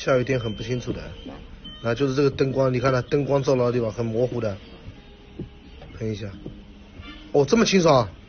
下雨点很不清楚的，啊，就是这个灯光，你看它灯光照到的地方很模糊的，喷一下，哦，这么清爽啊。